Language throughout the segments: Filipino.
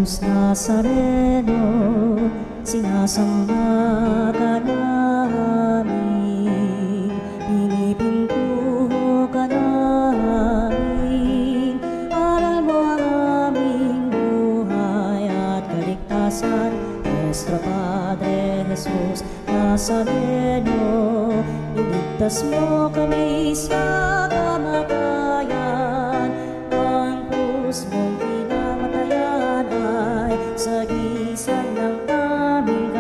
Jesus Nazareno, sinasamba ka namin, pinipintuho ka namin, aral mo ang aming buhay at kaligtasan. Nuestro Padre Jesus Nazareno, iligtas mo kami sa kamatayan, ang krus mong pinamatayan ay sagisag ng aming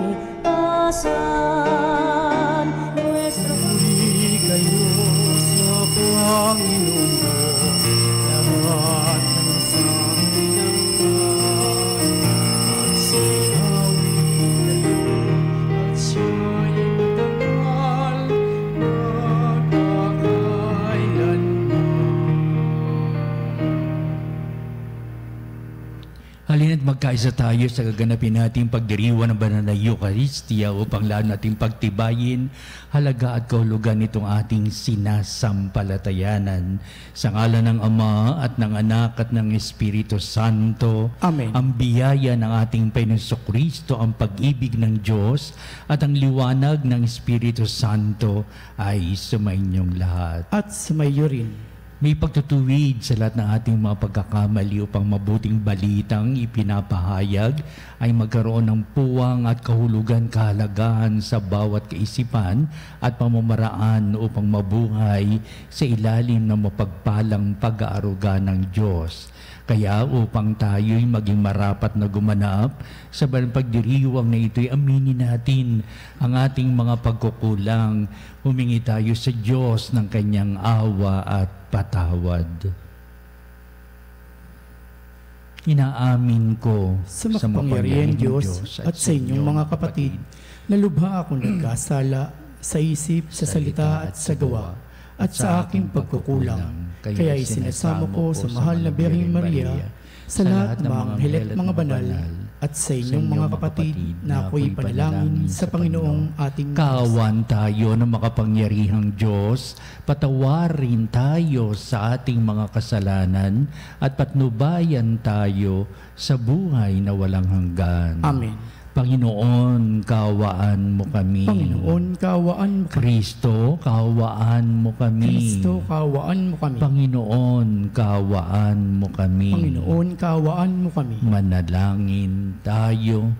kaligtasan. Nuestro Puri kayo sa Panginoon ko, lahat ng sanginangkan, at sinawin kayo, at siya'y matangal, Halina't magkaisa tayo sa gaganapin nating pagdiriwang ng banal na Eucharistia upang lalo nating pagtibayin halaga at kahulugan nitong ating sinasampalatayanan. Sa ngalan ng Ama at ng Anak at ng Espiritu Santo. Amen. Ang biyaya ng ating Panginoong Kristo, ang pag-ibig ng Diyos at ang liwanag ng Espiritu Santo ay sumainyong lahat. at sumayo rin. May pagtutuwid sa lahat ng ating mga pagkakamali upang mabuting balitang ipinapahayag ay magkaroon ng puwang at kahulugan kahalagahan sa bawat kaisipan at pamamaraan upang mabuhay sa ilalim ng mapagpalang pag-aaruga ng Diyos. Kaya upang tayo'y maging marapat na gumanap sa banal pagdiriwang na ito'y aminin natin ang ating mga pagkukulang. Humingi tayo sa Diyos ng kanyang awa at patawad. Inaamin ko Sa makapangyarihang Diyos at sa inyong mga kapatid, na lubha akong nagkasala sa isip, sa salita at sa gawa, at sa aking pagkukulang. Kaya isinasamo ko sa mahal na Birheng Maria, sa lahat ng mga anghel at mga banal, at sa inyong mga kapatid na ako'y panalangin sa Panginoong ating Kaawan tayo ng makapangyarihang Diyos, patawarin tayo sa ating mga kasalanan at patnubayan tayo sa buhay na walang hanggan. Amen. Panginoon, kaawaan mo kami. Panginoon, kaawaan mo kami. Kristo, kaawaan mo kami. Kristo, kaawaan mo kami. Panginoon, kaawaan mo kami. Panginoon, kaawaan mo kami. Manalangin tayo.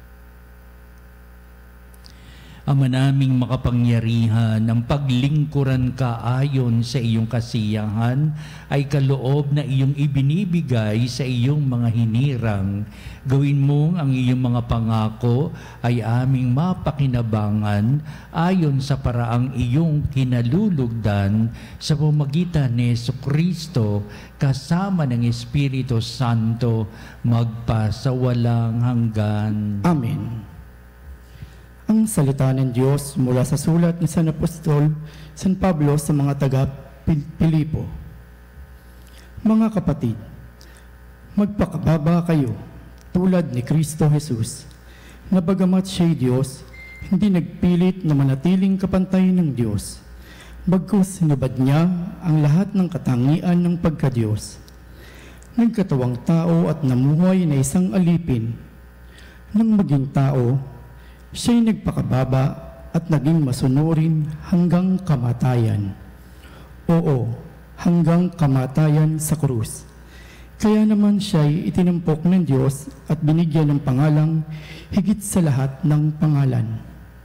Ama naming makapangyarihan, ang paglingkuran ka ayon sa iyong kasiyahan ay kaloob na iyong ibinibigay sa iyong mga hinirang. Gawin mong ang iyong mga pangako ay aming mapakinabangan ayon sa paraang iyong kinalulugdan sa pamamagitan ni Jesucristo kasama ng Espiritu Santo magpasawalang hanggan. Amen. Ang salita ng Diyos mula sa sulat ni San Apostol San Pablo sa mga taga-Pilipo. Mga kapatid, magpakababa kayo tulad ni Kristo Jesus, na bagamat siya'y Diyos, hindi nagpilit na manatiling kapantay ng Diyos. Bagkus sinubad niya ang lahat ng katangian ng pagka-Diyos. Nagkatawang tao at namuhay na isang alipin. Nang maging tao, siya'y nagpakababa at naging masunurin hanggang kamatayan. Oo, hanggang kamatayan sa krus. Kaya naman siya'y itinampok ng Diyos at binigyan ng pangalang higit sa lahat ng pangalan.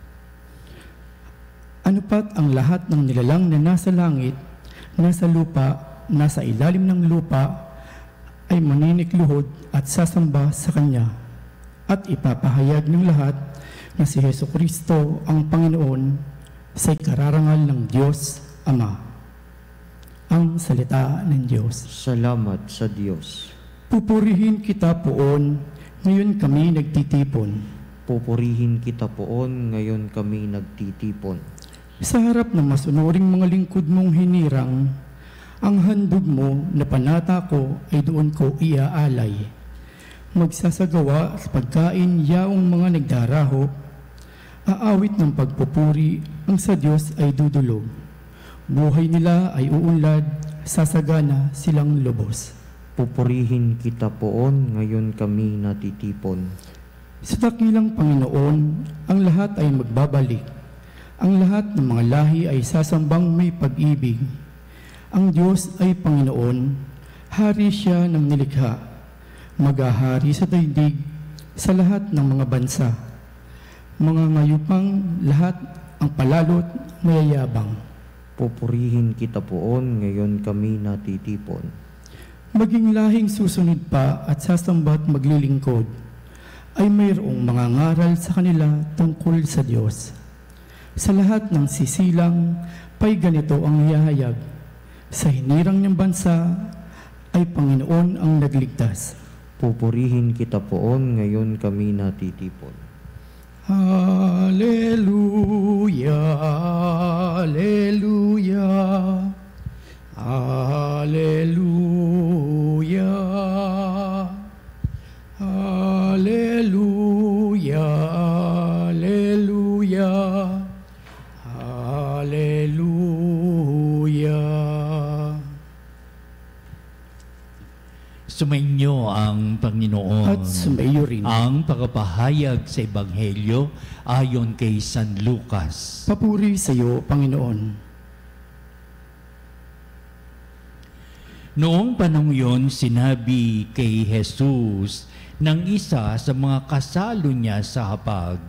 Ano pat ang lahat ng nilalang na nasa langit, nasa lupa, nasa ilalim ng lupa, ay maninikluhod at sasamba sa Kanya, at ipapahayag ng lahat na si Jesucristo ang Panginoon sa ikararangal ng Diyos Ama. Ang salita ng Diyos. Salamat sa Diyos. Pupurihin kita poon, ngayon kami nagtitipon. Pupurihin kita poon, ngayon kami nagtitipon. Sa harap ng masunuring mga lingkod mong hinirang, ang handog mo na panata ko ay doon ko iaalay. Magsasagawa sa pagkain yaong mga nagdaraho, aawit ng pagpupuri ang sa Diyos ay dudulog. Buhay nila ay uunlad, sasagana silang lubos. Pupurihin kita poon, ngayon kami natitipon. Sa dakilang Panginoon, ang lahat ay magbabalik. Ang lahat ng mga lahi ay sasambang may pag-ibig. Ang Diyos ay Panginoon, hari siya ng nilikha. Maghahari sa daigdig sa lahat ng mga bansa. Mga ngayupang lahat ang palalot mayayabang. Pupurihin kita poon, ngayon kami natitipon. Maging lahing susunod pa at sasambat maglilingkod, ay mayroong mga ngaral sa kanila tungkol sa Diyos. Sa lahat ng sisilang, pa'y ganito ang ihahayag. Sa hinirang niyang bansa, ay Panginoon ang nagligtas. Pupurihin kita poon, ngayon kami natitipon. Hallelujah, Hallelujah, Hallelujah, Hallelujah, Hallelujah, Hallelujah. Sumainyo ang Panginoon. At sumaiyo rin. Ang pagpapahayag sa Ebanghelyo ayon kay San Lucas. Papuri sa iyo, Panginoon. Noong panahon yon, sinabi kay Jesus ng isa sa mga kasalo niya sa hapag,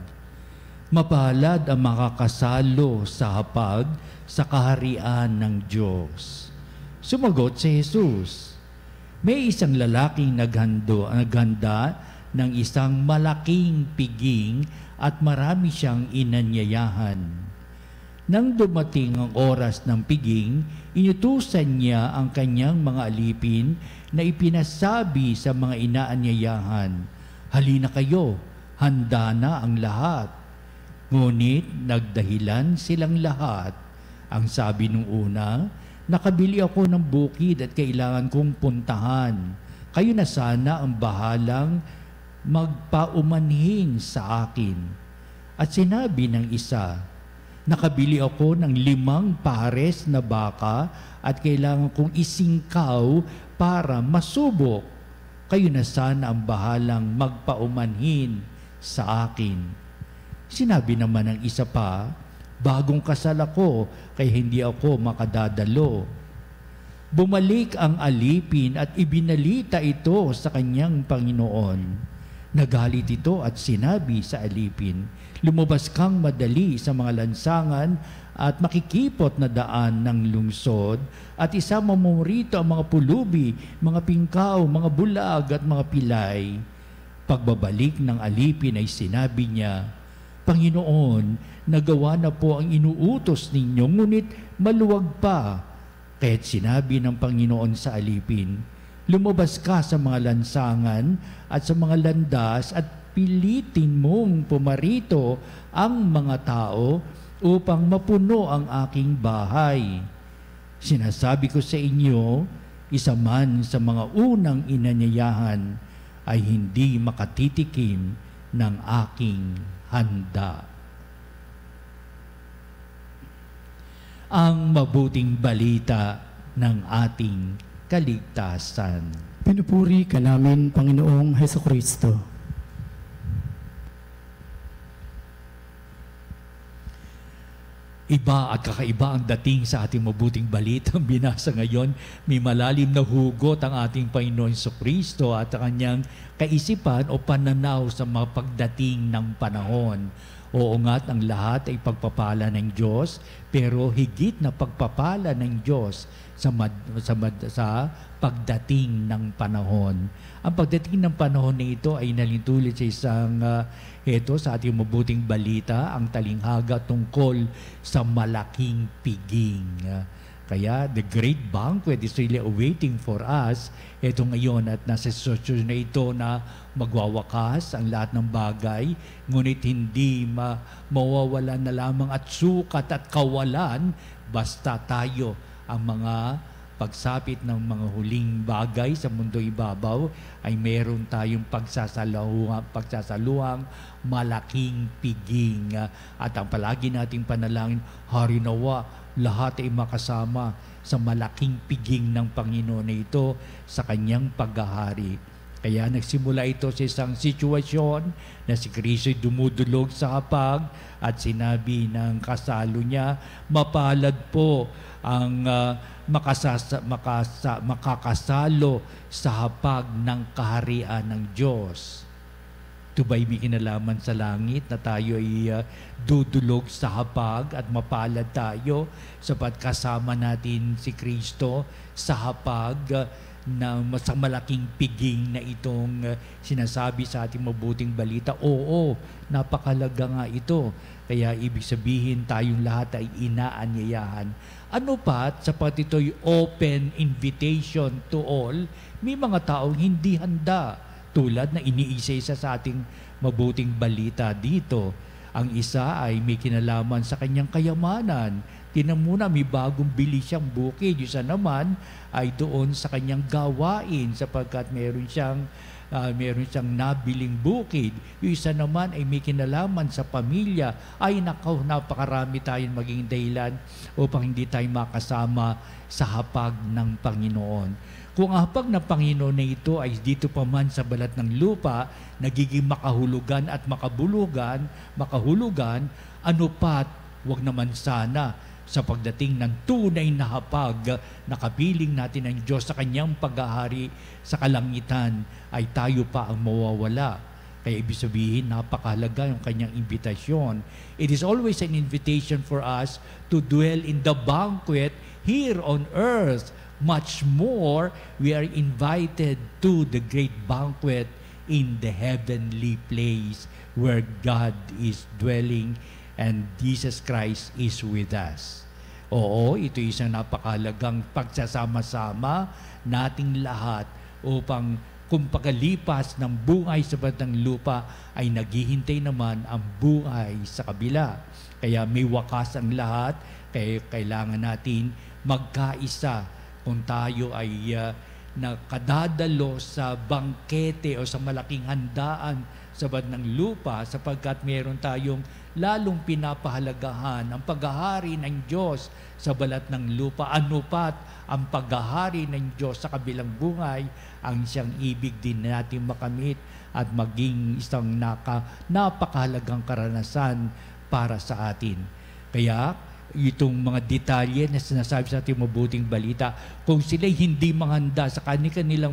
"Mapalad ang makakasalo sa hapag sa kaharian ng Diyos." Sumagot si Jesus, "May isang lalaking naghanda ng isang malaking piging at marami siyang inanyayahan. Nang dumating ang oras ng piging, inutusan niya ang kanyang mga alipin na ipinasabi sa mga inaanyayahan, 'Halina kayo, handa na ang lahat.' Ngunit nagdahilan silang lahat. Ang sabi nung una, 'Nakabili ako ng bukid at kailangan kong puntahan. Kayo na sana ang bahalang magpaumanhin sa akin.' At sinabi ng isa, 'Nakabili ako ng 5 pares na baka at kailangan kong isingkaw para masubok. Kayo na sana ang bahalang magpaumanhin sa akin.' Sinabi naman ng isa pa, 'Bagong kasal ako, kaya hindi ako makadadalo.' Bumalik ang alipin at ibinalita ito sa kanyang Panginoon. Nagalit ito at sinabi sa alipin, 'Lumabas kang madali sa mga lansangan at makikipot na daan ng lungsod at isama mo rito ang mga pulubi, mga pingkaw, mga bulag at mga pilay.' Pagbabalik ng alipin ay sinabi niya, 'Panginoon, nagawa na po ang inuutos ninyo, ngunit maluwag pa.' Kaya't sinabi ng Panginoon sa alipin, 'Lumabas ka sa mga lansangan at sa mga landas at pilitin mong pumarito ang mga tao upang mapuno ang aking bahay. Sinasabi ko sa inyo, isa man sa mga unang inanyayahan ay hindi makatitikim ng aking handa." Ang mabuting balita ng ating kaligtasan. Pinupuri ka namin, Panginoong Hesukristo. Iba at kakaiba ang dating sa ating mabuting balitang binasa ngayon. May malalim na hugot ang ating Panginoon Jesucristo at ang kanyang kaisipan o pananaw sa mga pagdating ng panahon. Oo nga't ang lahat ay pagpapala ng Diyos, pero higit na pagpapala ng Diyos sa pagdating ng panahon. Ang pagdating ng panahon na ito ay nalintulid sa isang sa ating mabuting balita, ang talinghaga tungkol sa malaking piging. Kaya the great banquet is really awaiting for us. Ito ngayon at nasa sitwasyon na ito na magwawakas ang lahat ng bagay, ngunit hindi mawawala na lamang at sukat at kawalan basta tayo ang mga pagsapit ng mga huling bagay sa mundo ibabaw, ay meron tayong pagsasaluhang malaking piging. At ang palagi nating panalangin, Hari nawa, lahat ay makasama sa malaking piging ng Panginoon na ito sa kanyang paghahari. Kaya nagsimula ito sa isang sitwasyon na si Kristo'y dumudulog sa hapag at sinabi ng kasalo niya, mapalad po ang makakasalo sa hapag ng kaharian ng Diyos. Ito ba'y may kinalaman sa langit na tayo ay dudulog sa hapag at mapalad tayo sapat kasama natin si Kristo sa hapag na sa malaking piging na itong sinasabi sa ating mabuting balita? Oo, napakalaga nga ito. Kaya ibig sabihin tayong lahat ay inaanyayahan. Ano pa, sapat ito'y open invitation to all, may mga taong hindi handa, tulad na iniisa-isa sa ating mabuting balita dito. Ang isa ay may kinalaman sa kanyang kayamanan. Tinan muna, may bagong bili siyang bukid. Yung isa naman ay doon sa kanyang gawain sapagkat meron siyang nabiling bukid. Yung isa naman ay may kinalaman sa pamilya. Ay nakaw, napakarami tayong maging dahilan upang hindi tayo makasama sa hapag ng Panginoon. Kung ang hapag ng Panginoon na ito ay dito pa man sa balat ng lupa, nagiging makahulugan at makahulugan, ano pat, wag naman sana sa pagdating ng tunay na hapag na kapiling natin ng Diyos sa kanyang paghahari sa kalangitan ay tayo pa ang mawawala. Kaya ibig sabihin, napakahalaga yung kanyang imbitasyon. It is always an invitation for us to dwell in the banquet here on earth. Much more, we are invited to the great banquet in the heavenly place where God is dwelling and Jesus Christ is with us. Oo, ito isang napakahalagang pagsasama-sama nating lahat upang kung pagkalipas ng buhay sa batang lupa ay naghihintay naman ang buhay sa kabila. Kaya may wakas ang lahat, kaya kailangan natin magkaisa kung tayo ay nakadadalo sa bangkete o sa malaking handaan sa batang lupa sapagkat meron tayong lalong pinapahalagahan ang paghahari ng Diyos sa balat ng lupa. Ano pat ang paghahari ng Diyos sa kabilang buhay ang siyang ibig din natin makamit at maging isang napakahalagang karanasan para sa atin. Kaya itong mga detalye na sinasabi sa ating mabuting balita, kung sila'y hindi manghanda sa kanilang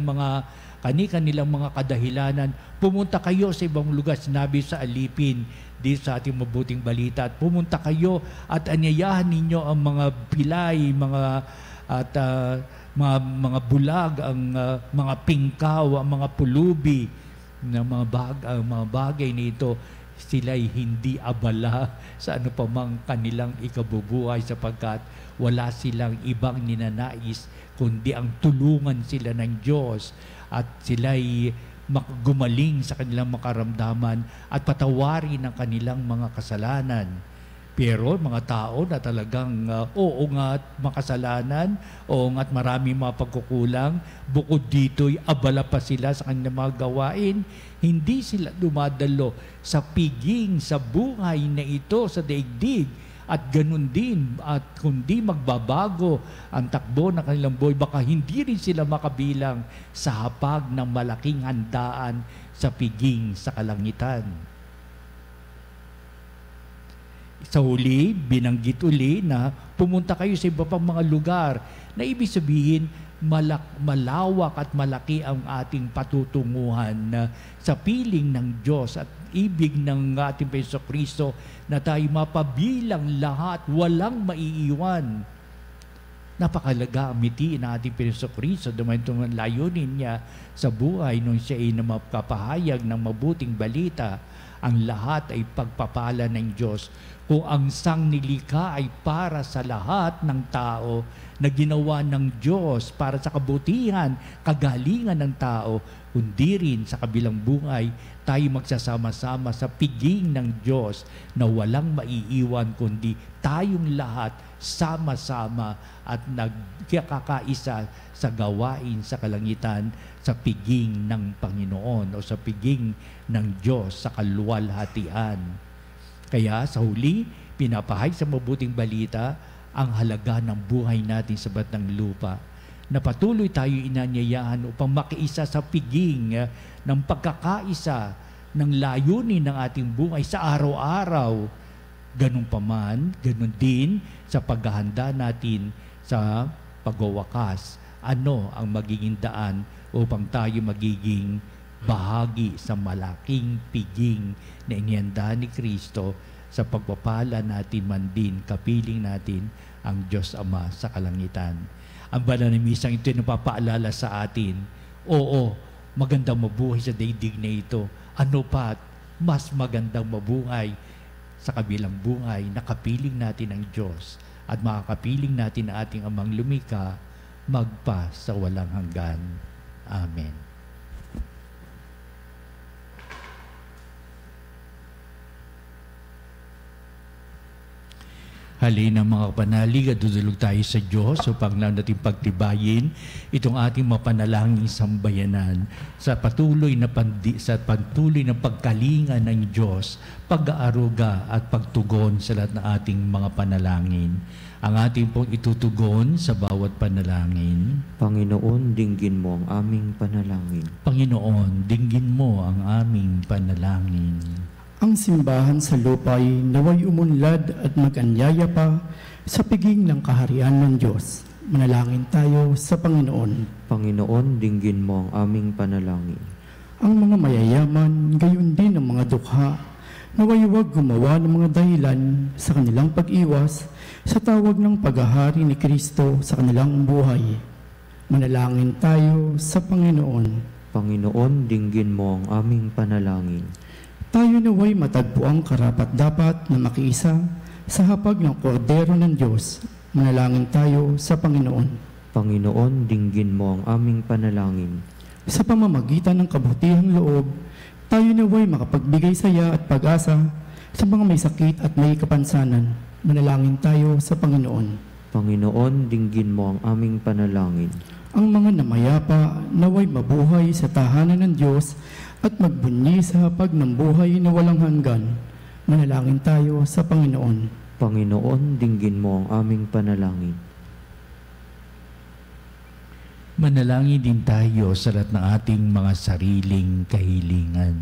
mga kadahilanan, pumunta kayo sa ibang lugar, sinabi sa alipin dito sa ating mabuting balita, at pumunta kayo at anyayahan ninyo ang mga pilay, mga bulag, ang mga pingkaw, ang mga pulubi, ng mga bagay nito, sila'y hindi abala sa ano pa mang kanilang ikabubuhay sapagkat wala silang ibang ninanais kundi ang tulungan sila ng Diyos at sila'y gumaling sa kanilang makaramdaman at patawarin ang kanilang mga kasalanan. Pero mga tao na talagang oo nga't makasalanan, oo nga't marami mga pagkukulang, bukod dito'y abala pa sila sa kanilang mga gawain, hindi sila dumadalo sa piging, sa buhay na ito, sa daigdig. At ganun din, at kundi magbabago ang takbo ng kanilang buhay, baka hindi rin sila makabilang sa hapag ng malaking handaan sa piging sa kalangitan. Sa huli, binanggit uli na pumunta kayo sa iba pang mga lugar na ibig sabihin malawak at malaki ang ating patutunguhan sa piling ng Diyos at ibig ng ating Hesus Kristo na tayo mapabilang lahat, walang maiiwan. Napakalaga ang mitiin ng ating Hesus Kristo dumayon itong layunin niya sa buhay nung siya ay napapahayag ng mabuting balita. ang lahat ay pagpapala ng Diyos. Kung ang sangnilikha ay para sa lahat ng tao na ginawa ng Diyos para sa kabutihan, kagalingan ng tao, kundi rin sa kabilang buhay, tayo magsasama-sama sa piging ng Diyos na walang maiiwan kundi tayong lahat sama-sama at nagkakaisa sa gawain sa kalangitan sa piging ng Panginoon o sa piging ng Diyos sa kaluwalhatian. Kaya sa huli, pinapahay sa mabuting balita ang halaga ng buhay natin sa batang lupa, na patuloy tayo inanyayahan upang makiisa sa piging ng pagkakaisa ng layunin ng ating buhay sa araw-araw. Ganun pa man, ganun din sa paghahanda natin sa pagwawakas. Ano ang magiging daan upang tayo magiging bahagi sa malaking piging na inihanda ni Kristo sa pagpapala natin man din, kapiling natin ang Diyos Ama sa kalangitan. Ang banal na misang ito ay napapaalala sa atin, oo, magandang mabuhay sa daigdig na ito. Ano pa, mas magandang mabuhay sa kabilang buhay na kapiling natin ang Diyos at makakapiling natin ang ating Amang lumikha magpa sa walang hanggan. Amen. Halina mga kapanalig at dudulog tayo sa Diyos upang lang natin pagtibayin itong ating mapanalangin sambayanan sa patuloy na pagkalinga ng Diyos, pag-aaruga at pagtugon sa lahat ng ating mga panalangin. Ang ating pong itutugon sa bawat panalangin. Panginoon, dinggin mo ang aming panalangin. Panginoon, dinggin mo ang aming panalangin. Ang simbahan sa lupa ay naway umunlad at mag-anyaya pa sa piging ng kaharian ng Diyos. Manalangin tayo sa Panginoon. Panginoon, dinggin mo ang aming panalangin. Ang mga mayayaman, gayon din ang mga dukha, naway huwag gumawa ng mga dahilan sa kanilang pag-iwas sa tawag ng paghahari ni Kristo sa kanilang buhay. Manalangin tayo sa Panginoon. Panginoon, dinggin mo ang aming panalangin. Tayo naway matagpo ang karapat-dapat na makiisa sa hapag ng kordero ng Diyos. Manalangin tayo sa Panginoon. Panginoon, dinggin mo ang aming panalangin. Sa pamamagitan ng kabutihang loob, tayo naway makapagbigay saya at pag-asa sa mga may sakit at may kapansanan. Manalangin tayo sa Panginoon. Panginoon, dinggin mo ang aming panalangin. Ang mga namayapa naway mabuhay sa tahanan ng Diyos at magbunyi sa hapag ng buhay na walang hanggan. Manalangin tayo sa Panginoon. Panginoon, dinggin mo ang aming panalangin. Manalangin din tayo sa lahat ng ating mga sariling kahilingan.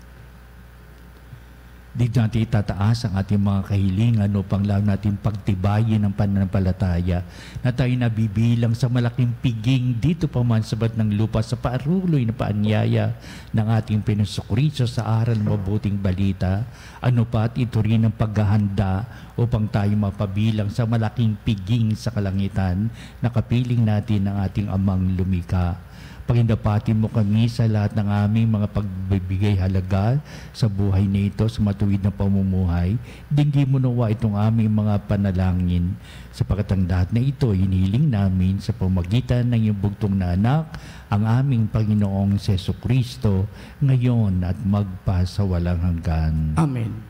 Dito natin itataas ang ating mga kahilingan upang lalo natin pagtibayin ang pananampalataya na tayo nabibilang sa malaking piging dito pa man sa bat ng lupa sa paaruloy na paanyaya ng ating Panginoon sa aral ng mabuting balita. Ano pa at ito rin ang paghahanda upang tayo mapabilang sa malaking piging sa kalangitan na kapiling natin ng ating Amang lumikha. Pagindapatin mo kami sa lahat ng aming mga pagbibigay halaga sa buhay na ito, sa matuwid na pamumuhay. Dinggin mo nawa itong aming mga panalangin. Sapagkat ang lahat na ito, hiniling namin sa pamagitan ng iyong bugtong na anak, ang aming Panginoong Jesucristo, ngayon at magpa sa walang hanggan. Amen.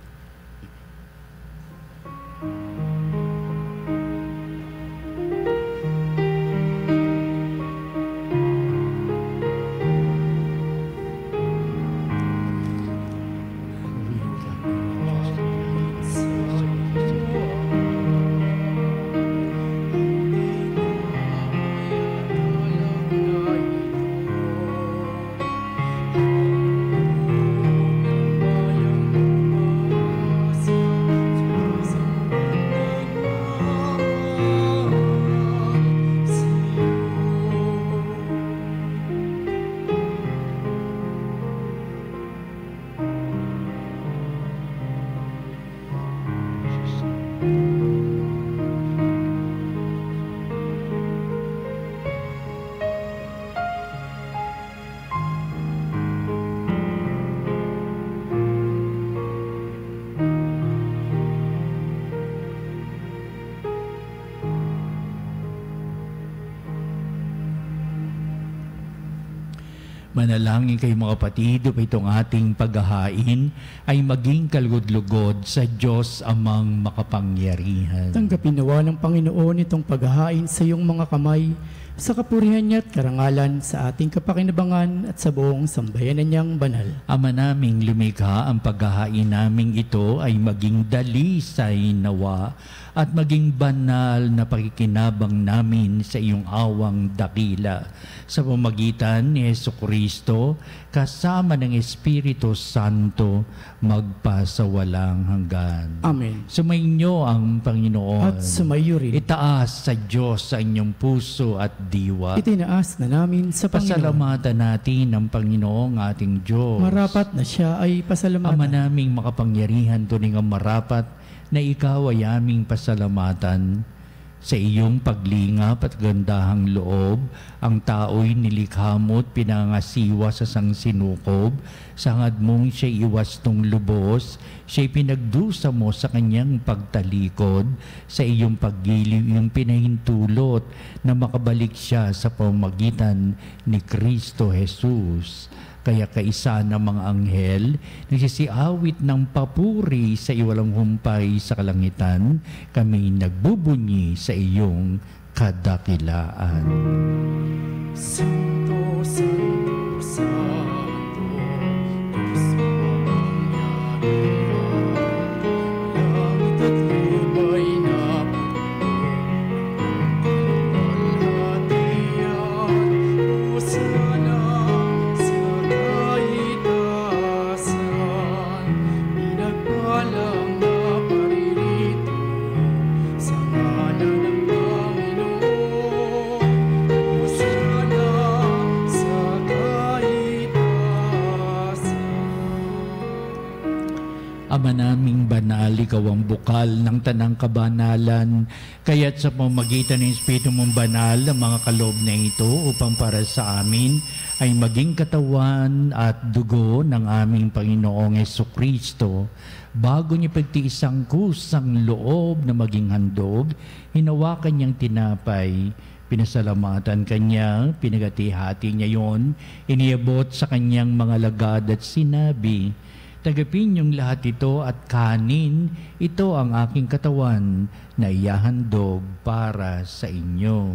Manalangin kayo mga kapatid, upang itong ating paghahain ay maging kalugod-lugod sa Diyos amang makapangyarihan. Tanggapin nawa ng Panginoon itong paghahain sa iyong mga kamay, sa kapurihan niya at karangalan sa ating kapakinabangan at sa buong sambayanan niyang banal. Ama naming lumikha, ang paghahain naming ito ay maging dalisay nawa at maging banal na pakikinabang namin sa iyong awang dakila. Sa pamamagitan ni Jesucristo, kasama ng Espiritu Santo, magpasawalang hanggan. Amen. Sumainyo ang Panginoon. At sumayo rin. Itaas sa Diyos sa inyong puso at diwa. Itinaas na namin sa Panginoon. Pasalamatan natin ang Panginoong ating Diyos. Marapat na siya ay pasalamatan. Ama naming makapangyarihan, tuning ang marapat na ikaw ay aming pasalamatan. Sa iyong paglingap at gandahang loob, ang tao'y nilikha mo't pinangasiwa sa sangsinukob. Sangad mong siya'y iwastong lubos, siya'y pinagdusa mo sa kanyang pagtalikod. Sa iyong paggiliw, iyong pinahintulot na makabalik siya sa pamamagitan ni Kristo Jesus. Kaya kaisa ng mga anghel, nagsisiawit ng papuri sa iwalang humpay sa kalangitan, kami nagbubunyi sa iyong kadakilaan. Santo, Santo, Santo, Diyos makapangyarihan, langit at lupa'y napupuno, hosana sa kaitaasan, pinagpalang na paririto sa ngalan ng Panginoon. Hosana sa kaitaasan. Ama naming banal, ikaw ang bukal ng tanang kabanalan, kaya't sa pamamagitan ng Espiritu mong banal, ang mga kaloob na ito upang para sa amin ay maging katawan at dugo ng aming Panginoong Jesucristo. Bago niya pagtiis ang kusang loob na maging handog, hinawakan niyang tinapay, pinasalamatan kanya, pinagati-hati niya yon, iniabot sa kanyang mga lagad at sinabi, "Tagapin niyong lahat ito at kanin, ito ang aking katawan na iyahandog para sa inyo."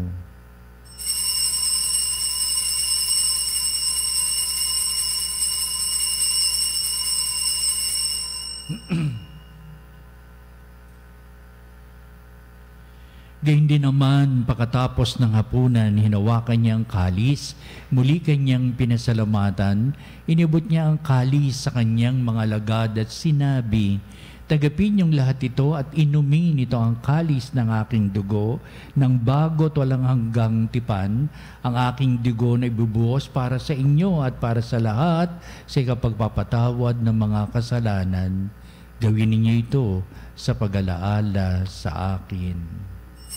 Gayun din naman, pagkatapos ng hapunan, hinawakan niya ang kalis, muli kanyang pinasalamatan, inibot niya ang kalis sa kanyang mga lagad at sinabi, "Tagapin niyong lahat ito at inumin ito ang kalis ng aking dugo, ng bago at walang hanggang tipan, ang aking dugo na ibubuhos para sa inyo at para sa lahat sa ikapagpapatawad ng mga kasalanan. Gawin ninyo ito sa pag-alaala sa akin."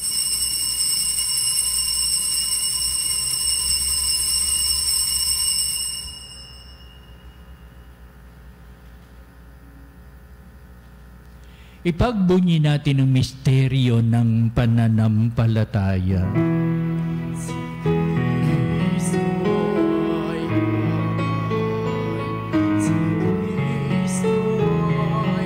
Ipagbunyi natin ang misteryo ng pananampalataya. Si Kristo ay buhay, si Kristo ay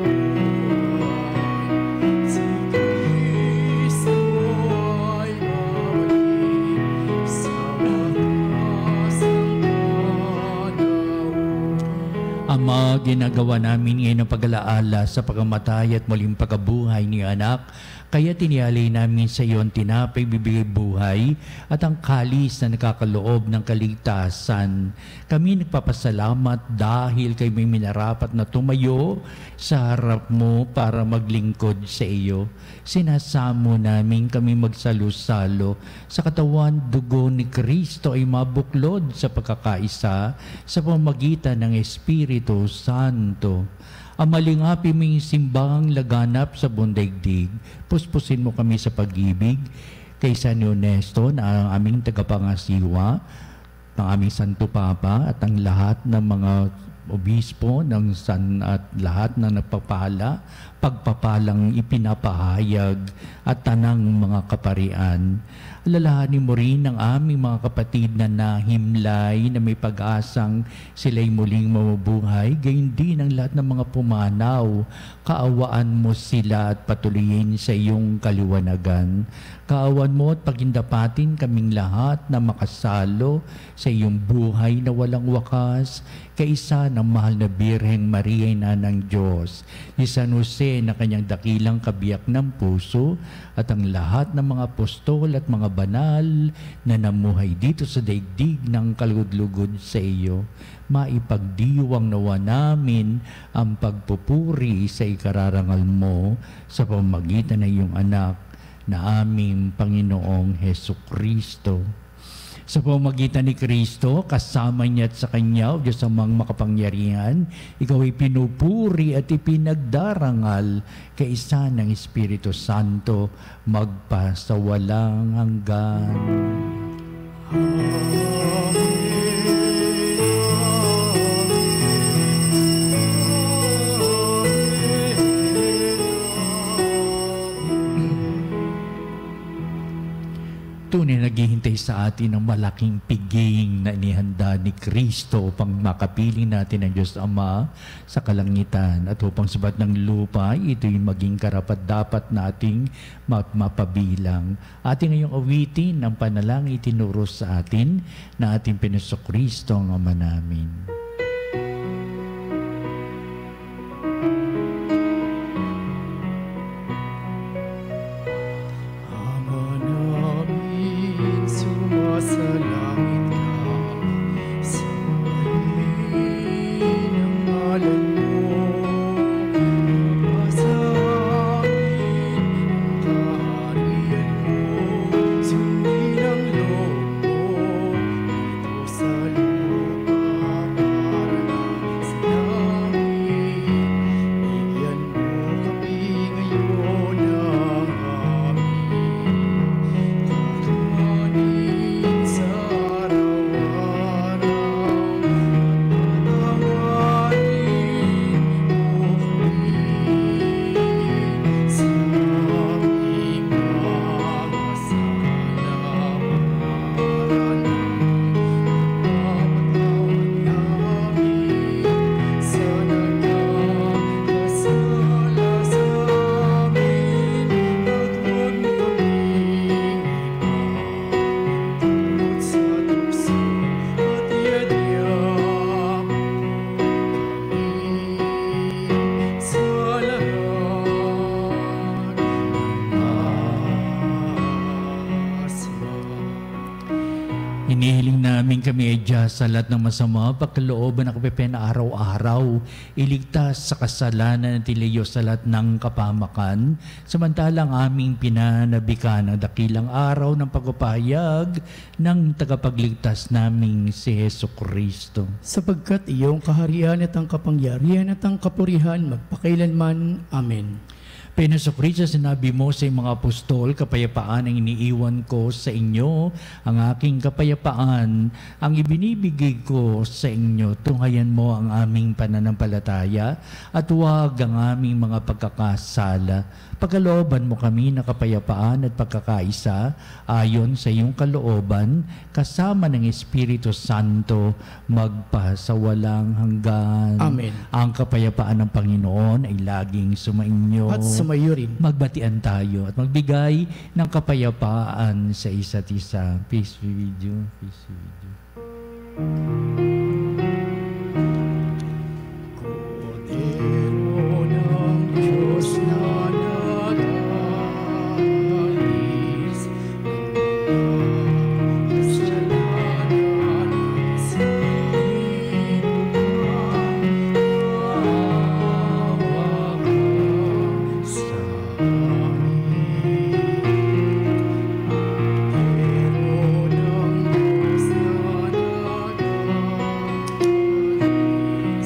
nabuhay, si Kristo ay babalik sa wakas ng panahon. Ama, ginagawa namin ngayon ang pag-alaala sa pagkamatay at muling pagkabuhay ni anak, kaya tinialay namin sa iyo ang tinapay bibigay buhay at ang kalis na nakakaloob ng kaligtasan. Kami nagpapasalamat dahil kayo may minarapat na tumayo sa harap mo para maglingkod sa iyo. Sinasamo namin kami magsalo-salo sa katawan dugo ni Kristo ay mabuklod sa pagkakaisa sa pamamagitan ng Espiritu Santo. Amalingapi mo yung simbang laganap sa buong daigdig. Puspusin mo kami sa pag-ibig kay San Ernesto na ang aming tagapangasiwa, ng aming Santo Papa at ang lahat ng mga obispo ng at lahat na nagpapala, pagpapalang ipinapahayag at tanang mga kaparian. Alalahanin mo rin ang aming mga kapatid na nahimlay na may pag-asang sila'y muling mamubuhay, gayon din ang lahat ng mga pumanaw. Kaawaan mo sila at patuloyin sa iyong kaliwanagan. Kaawan mo at pagindapatin kaming lahat na makasalo sa iyong buhay na walang wakas, kaisa ng mahal na Birheng Maria, Ina ng Diyos, ni San Jose na kanyang dakilang kabiyak ng puso, at ang lahat ng mga apostol at mga banal na namuhay dito sa daigdig ng kalugod-lugod sa iyo. Maipagdiwang nawa namin ang pagpupuri sa ikararangal mo sa pamamagitan ng iyong anak na aming Panginoong Hesukristo. Sa pamamagitan ni Kristo, kasama niya at sa Kanya, o Diyos amang makapangyarihan, ikaw ay pinupuri at ipinagdarangal kaisa ng Espiritu Santo magpa sa walang hanggan. Tunay naghihintay sa atin ng malaking piging na inihanda ni Kristo upang makapiling natin ang Diyos Ama sa kalangitan at upang sabat ng lupa, ito'y maging karapat-dapat nating mapabilang. Ating ngayong awitin ang panalangin itinuro sa atin na ating Kristo ang Ama namin. Kami ay Diyos sa lahat ng masama, pagkalooban ng kapipena araw-araw, iligtas sa kasalanan at ilayo sa lahat ng kapamakan, samantalang aming pinanabikan ang dakilang araw ng pagpapahayag ng tagapagligtas naming si Hesukristo. Sapagkat iyong kaharian at ang kapangyarihan at ang kapurihan magpakailanman. Amen. Pinasukristo, sinabi mo sa mga apostol, kapayapaan ang iniiwan ko sa inyo, ang aking kapayapaan ang ibinibigay ko sa inyo. Tunghayan mo ang aming pananampalataya at huwag ang aming mga pagkakasala. Pagkalooban mo kami na kapayapaan at pagkakaisa ayon sa iyong kalooban, kasama ng Espiritu Santo magpa sa walang hanggan. Amen. Ang kapayapaan ng Panginoon ay laging sumainyo. At sumayo rin. Magbatian tayo at magbigay ng kapayapaan sa isa't isa. Peace be with you. Peace be with you. Kordero ng Diyos na nag-alis, nagbawas kasalanan ng sino, awa ka sa amin. Kordero ng Diyos na nag-alis,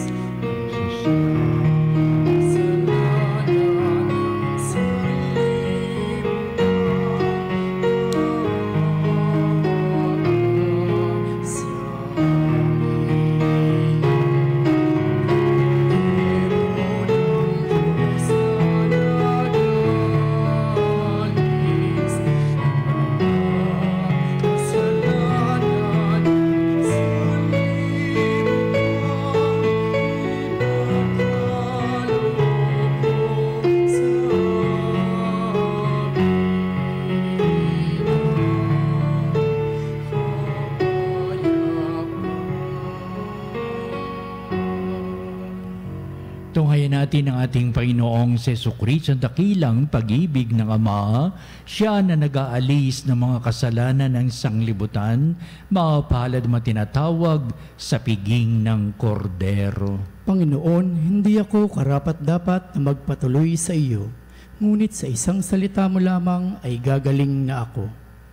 Sambahayan natin ang ating Panginoong Jesucristo, ang dakilang pag-ibig ng Ama. Siya na nag-aalis ng mga kasalanan ng sanglibutan, mapalad matinatawag sa piging ng kordero. Panginoon, hindi ako karapat-dapat na magpatuloy sa iyo, ngunit sa isang salita mo lamang ay gagaling na ako.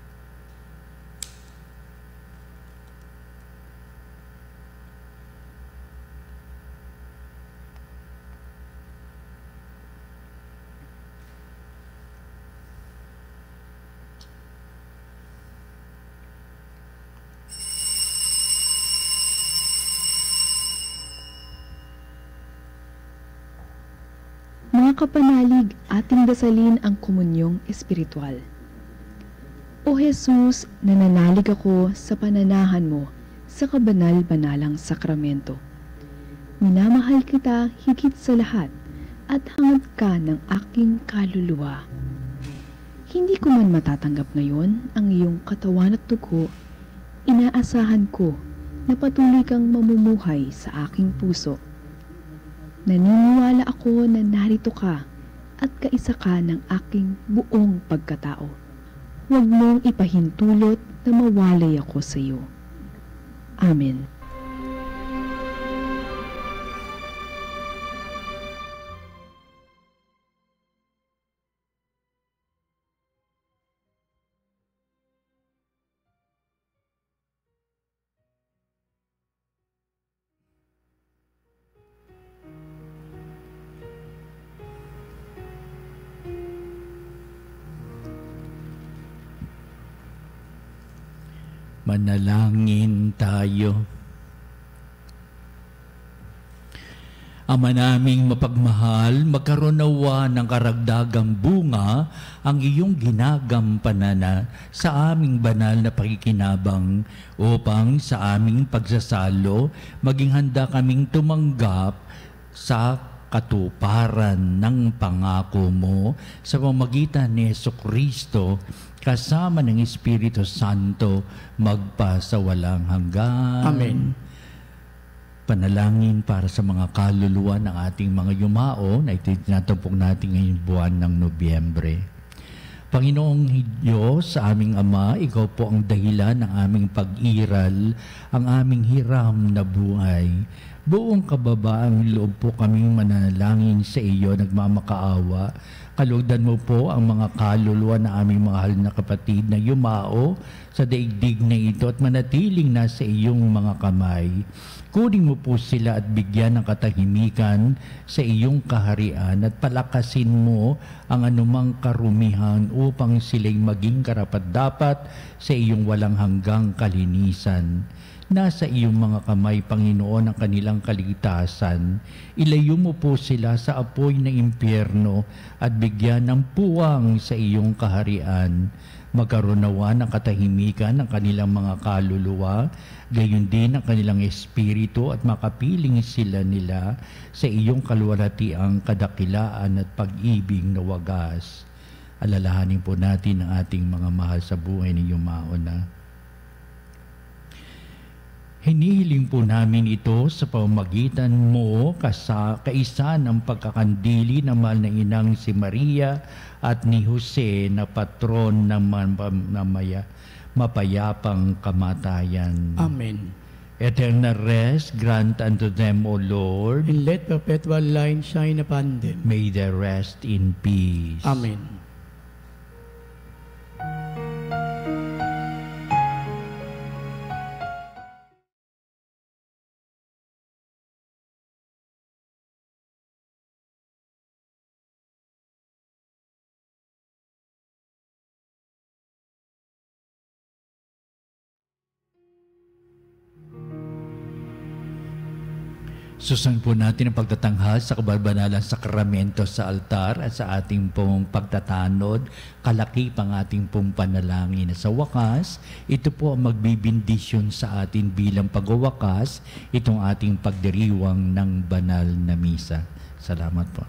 Mga kapanalig, ating dasalin ang komunyong espiritual. O Jesus, nananalig ako sa pananahan mo sa kabanal-banalang sakramento. Minamahal kita higit sa lahat at hangad ka ng aking kaluluwa. Hindi ko man matatanggap ngayon ang iyong katawan at dugo, inaasahan ko na patuloy kang mamumuhay sa aking puso. Naniniwala ako na narito ka at kaisa ka ng aking buong pagkatao. Huwag mong ipahintulot na mawalay ako sa iyo. Amen. Manalangin tayo. Ama naming mapagmahal, magkaroon nawa ng karagdagang bunga ang iyong ginagampanan sa aming banal na pakikinabang upang sa aming pagsasalo maging handa kaming tumanggap sa katuparan ng pangako mo sa pamamagitan ni Jesucristo kasama ng Espiritu Santo magpa sa walang hanggan. Amen. Panalangin para sa mga kaluluwa ng ating mga yumao na itinatampok natin ngayong buwan ng Nobyembre. Panginoong Diyos, sa aming Ama, Ikaw po ang dahilan ng aming pag-iral, ang aming hiram na buhay. Buong kababaang loob po kaming manalangin sa iyo, nagmamakaawa. Kalugdan mo po ang mga kaluluwa na aming mahal na kapatid na yumao sa daigdig na ito at manatiling nasa iyong mga kamay. Kunin mo po sila at bigyan ng katahimikan sa iyong kaharian at palakasin mo ang anumang karumihan upang sila'y maging karapat-dapat sa iyong walang hanggang kalinisan. Nasa iyong mga kamay, Panginoon, ang kanilang kaligtasan. Ilayo mo po sila sa apoy ng impyerno at bigyan ng puwang sa iyong kaharian. Magkaroon nawa ng katahimikan ng kanilang mga kaluluwa, gayon din ang kanilang espiritu at makapiling sila nila sa iyong kaluwalhatiang kadakilaan at pag-ibig na wagas. Alalahanin po natin ang ating mga mahal sa buhay ng yumao na. Hinihiling po namin ito sa pamamagitan mo kaisa ng pagkakandili ng mahal na inang si Maria at ni Jose na patron ng mapayapang kamatayan. Amen. Eternal rest grant unto them, O Lord. And let perpetual light shine upon them. May they rest in peace. Amen. Susunod po natin ang pagtatanghal sa kabanalang sakramento sa altar at sa ating pong pagtatanod, kalakip ang ating pong panalangin. Sa wakas, ito po ang magbibindisyon sa atin bilang pagwawakas, itong ating pagdiriwang ng banal na misa. Salamat po.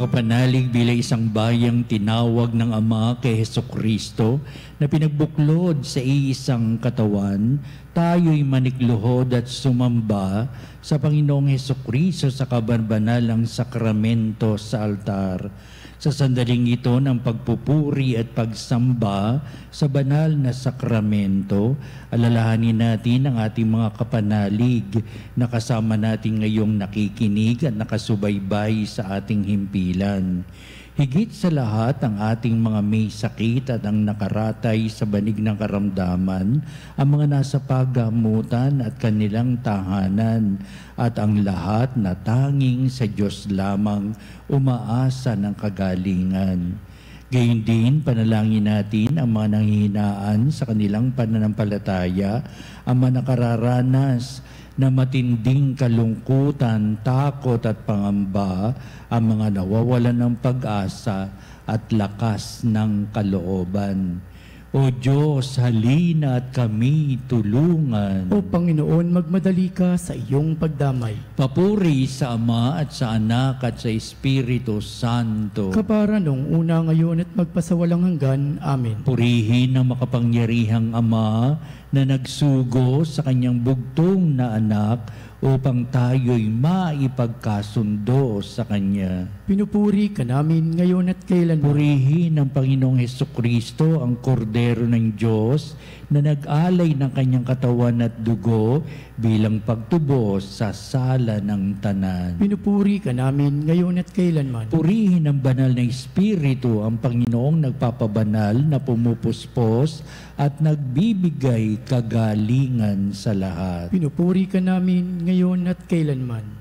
mga kapanalig, bilang isang bayang tinawag ng Ama kay Hesukristo na pinagbuklod sa iisang katawan, tayo'y manikluhod at sumamba sa Panginoong Hesukristo sa kabanbanalang sakramento sa altar. Sa sandaling ito ng pagpupuri at pagsamba sa banal na sakramento, alalahanin natin ang ating mga kapanalig na kasama natin ngayong nakikinig at nakasubaybay sa ating himpilan. Higit sa lahat ang ating mga may sakit at ang nakaratay sa banig ng karamdaman, ang mga nasa paggamutan at kanilang tahanan, at ang lahat na tanging sa Diyos lamang umaasa ng kagalingan. Gayun din, panalangin natin ang mga nanghihinaan sa kanilang pananampalataya, ang mga nakararanas na matinding kalungkutan, takot at pangamba, ang mga nawawalan ng pag-asa at lakas ng kalooban. O Diyos, halina at kami tulungan. O Panginoon, magmadali ka sa iyong pagdamay. Papuri sa Ama at sa Anak at sa Espiritu Santo. Kapara noong una, ngayon at magpasawalang hanggan. Amen. Purihin ang makapangyarihang Ama na nagsugo sa kanyang bugtong na anak upang tayo'y maipagkasundo sa Kanya. Pinupuri ka namin ngayon at kailanman. Purihin ng Panginoong Hesukristo, ang Kordero ng Diyos, na nag-alay ng Kanyang katawan at dugo bilang pagtubos sa sala ng tanan. Pinupuri ka namin ngayon at kailanman. Purihin ng banal na Espiritu, ang Panginoong nagpapabanal na pumupuspos at nagbibigay kagalingan sa lahat. Pinupuri ka namin ngayon at kailanman.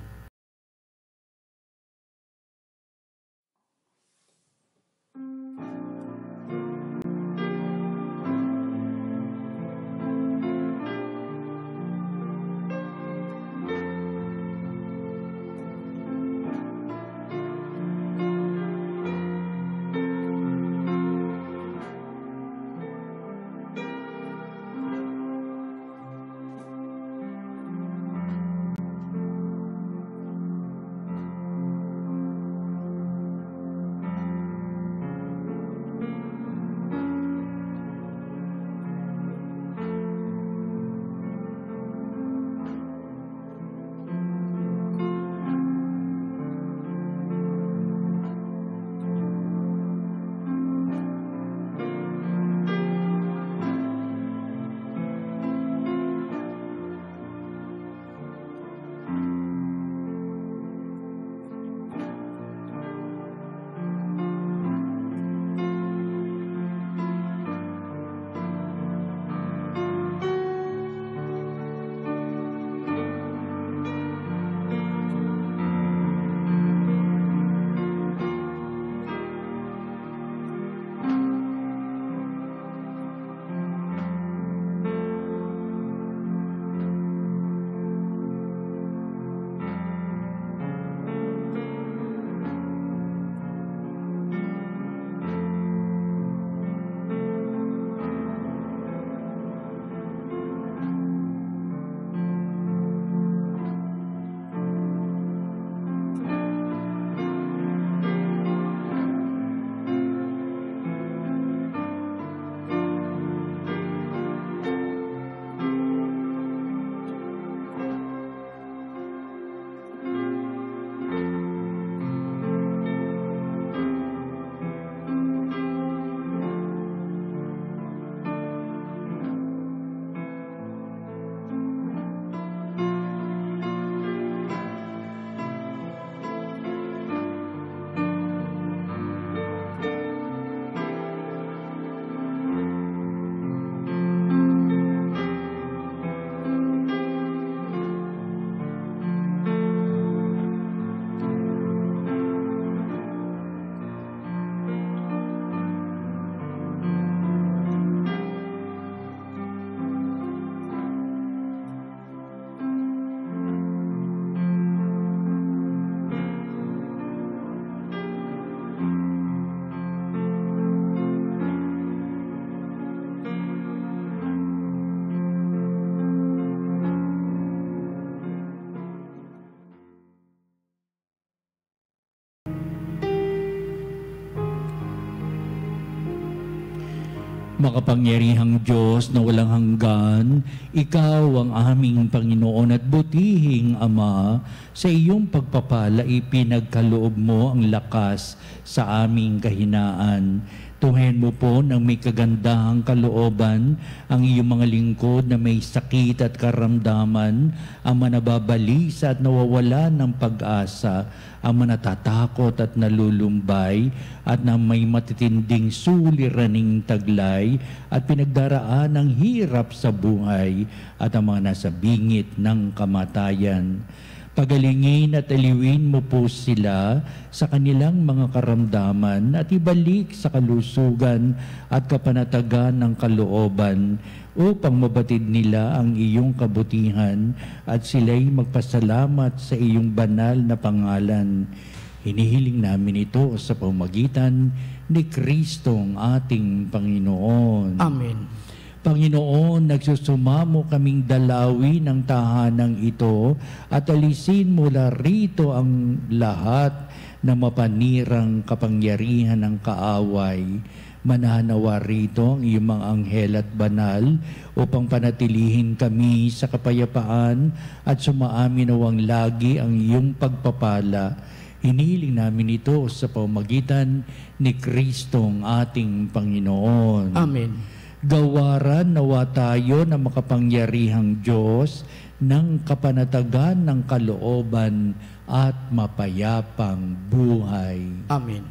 Makapangyarihang Diyos na walang hanggan, Ikaw ang aming Panginoon at butihing Ama, sa iyong pagpapala ipinagkaloob mo ang lakas sa aming kahinaan. Tunghayan mo po ng may kagandahang kalooban ang iyong mga lingkod na may sakit at karamdaman, ang manababalisa at nawawala ng pag-asa, ang manatatakot at nalulumbay, at na may matitinding suliraning taglay at pinagdaraan ng hirap sa buhay, at ang mga nasa bingit ng kamatayan. Pagalingin at aliwin mo po sila sa kanilang mga karamdaman at ibalik sa kalusugan at kapanatagan ng kalooban upang mabatid nila ang iyong kabutihan at sila'y magpasalamat sa iyong banal na pangalan. Hinihiling namin ito sa pamamagitan ni Kristong ating Panginoon. Amen. Panginoon, nagsusumamo kaming dalawi ng tahanang ito at alisin mula rito ang lahat na mapanirang kapangyarihan ng kaaway. Mananawa rito ang iyong mga anghel at banal upang panatilihin kami sa kapayapaan at sumaamin nawang lagi ang iyong pagpapala. Hiniling namin ito sa pamamagitan ni Kristong ating Panginoon. Amen. Gawaran nawa tayo na makapangyarihang Diyos ng kapanatagan ng kalooban at mapayapang buhay. Amen.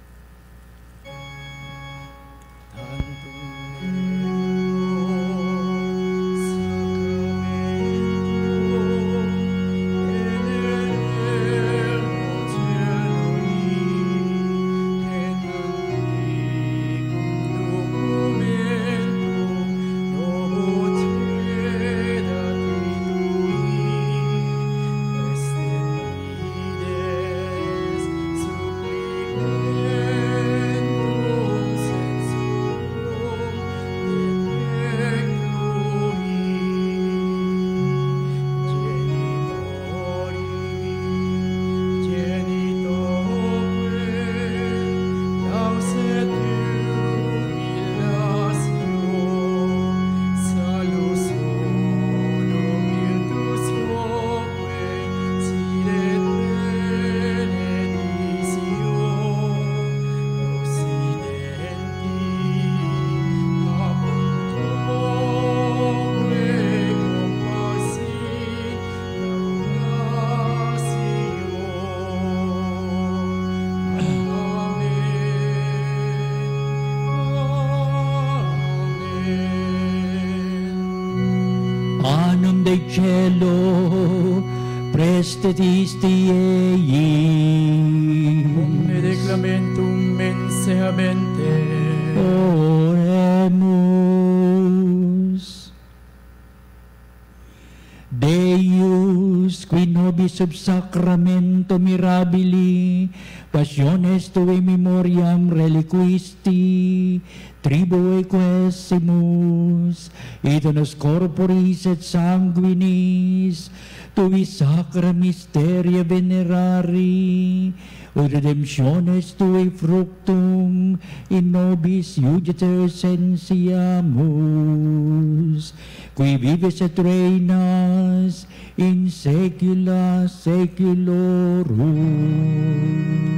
Anum de cielo, prestitisti ei. Omne declamentum menseamente. Oremus. Deus, qui nobis sub sacramento mirabili, passiones tue memoriam reliquisti, tribue quesimus, et nos corporis et sanguinis, tui sacra mysteria venerari, o redemptiones tui fructum, in nobis iuditer sensiamus, qui vives et reinas in saecula saeculorum.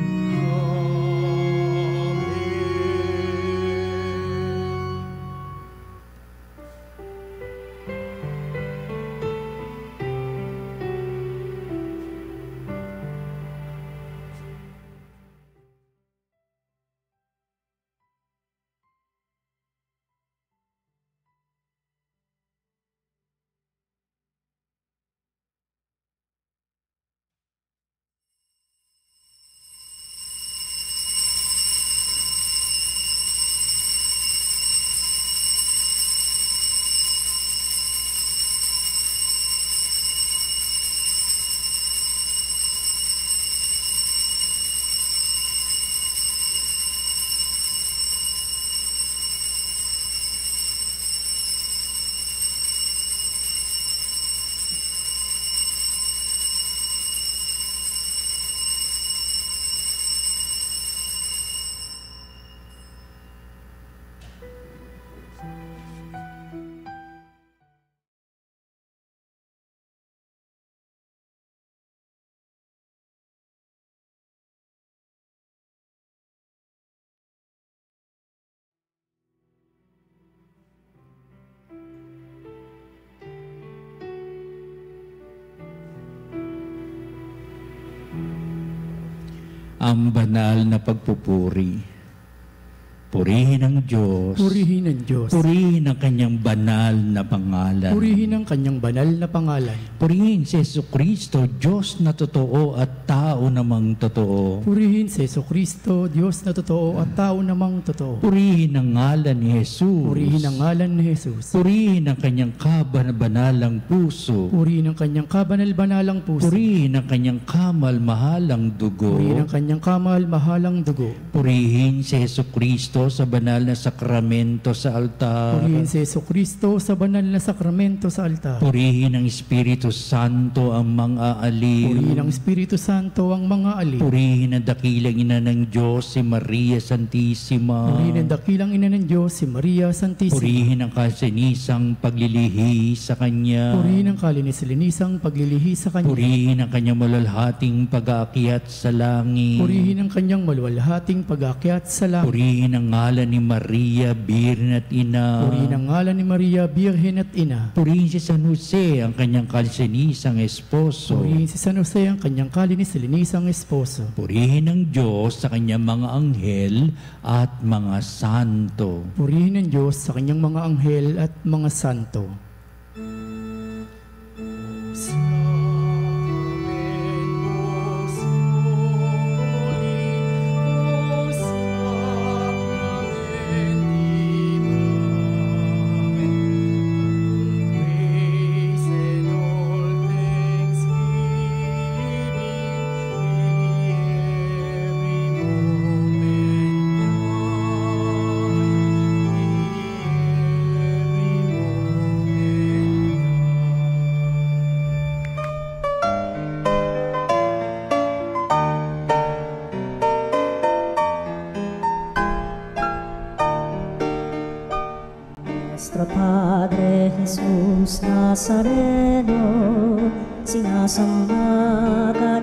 ang banal na pagpupuri. Purihin ang Diyos. Purihin ang Diyos. Purihin ang kanyang banal na pangalan. Purihin ang kanyang banal na pangalan. Purihin si Jesucristo, Diyos na totoo at tao namang totoo. Purihin si Jesucristo, Diyos na totoo at tao namang totoo. Purihin ang ngalan ni Jesus. Purihin ang ngalan ni Jesus. Purihin ang kanyang kabanalang puso. Purihin ang kanyang kabanal-banalang puso. Purihin ang kanyang kamal-mahalang dugo. Purihin ang kanyang kamal-mahalang dugo. Purihin si Jesucristo sa banal na sakramento sa altar. Purihin si Jesucristo sa banal na sakramento sa altar. Purihin ang Espiritu Santo ang mga aliw. Purihin ang Espiritu Santo ang mga alip. Purihin ang dakilang ina ng Diyos, si Maria Santissima. Purihin ang dakilang ina ng Diyos, si Maria Santissima. Purihin ang kasinisang paglilihi sa Kanya. Purihin ang kalinis-linisang paglilihi sa Kanya. Purihin ang Kanyang malalhating pag-aakyat sa langit. Purihin ang kanyang maluwalhating pag-aakyat sa langit. Purihin ang ngalan ni Maria, Birhen at Ina. Purihin ang ngalan ni Maria, Birhen at Ina. Purihin si San Jose, ang kanyang kalsinisang esposo. Purihin si San Jose, ang kanyang kalinis-linisang esposo. Purihin ang Diyos sa kanyang mga anghel at mga santo. Purihin ang Diyos sa kanyang mga anghel at mga santo. Nuestro Padre Jesus Nazareno, sinasamba ka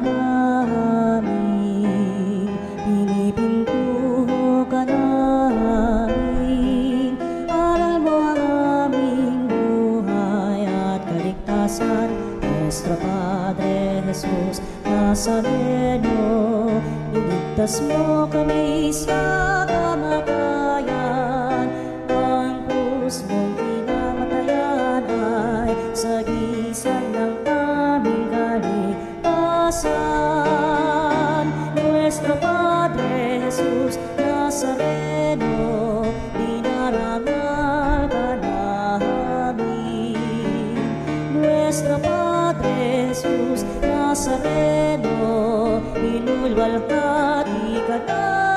namin, pinipintuho ka namin, aral mo ang aming buhay at kaligtasan. Nuestro Padre Jesus Nazareno, iligtas mo kami sa kamatayan, ang krus mong pinamatayan ay sagisag ng aming kaligtasan. Nuestro Padre Jesus Nazareno, dinarangal ka namin. Nuestro Padre Jesus Nazareno, inulwalhati ka namin.